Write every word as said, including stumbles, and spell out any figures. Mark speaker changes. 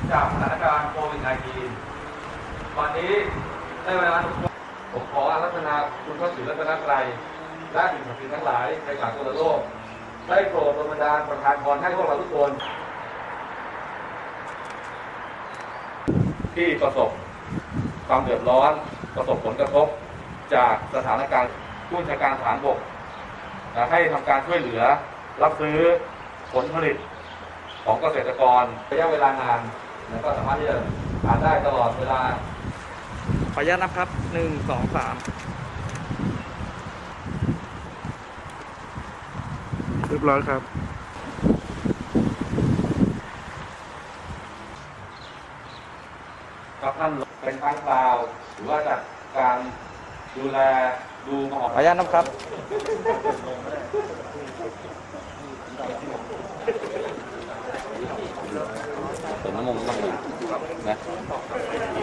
Speaker 1: จากสถานการณ์โควิด สิบเก้า วันนี้ได้เวลาผมขออารัธนาคุณพระศรีรัตนตรัยและสิ่งศักดิ์สิทธิ์ทั้งหลายในสากลโลกได้โปรดดลบันดาลประทานพรให้พวกเราทุกคนที่ประสบความเดือดร้อนประสบผลกระทบจากสถานการณ์ผู้บัญชาการทหารบกให้ทำการช่วยเหลือรับซื้อผลผลิตของเกษตรกรระยะเวลานานแล้วก็สามารถที่จะทานได้ตลอดเวลา
Speaker 2: ขออนุญาตนะครับหนึ่งสองสามเรียบร้อยครับ
Speaker 1: ครับท่านเป็นครั้งคราวหรือว่าจัดการดูแลดูมหรสพ
Speaker 2: ขออนุญาตนะครับ
Speaker 1: เติมน้ำมันบ้างนะ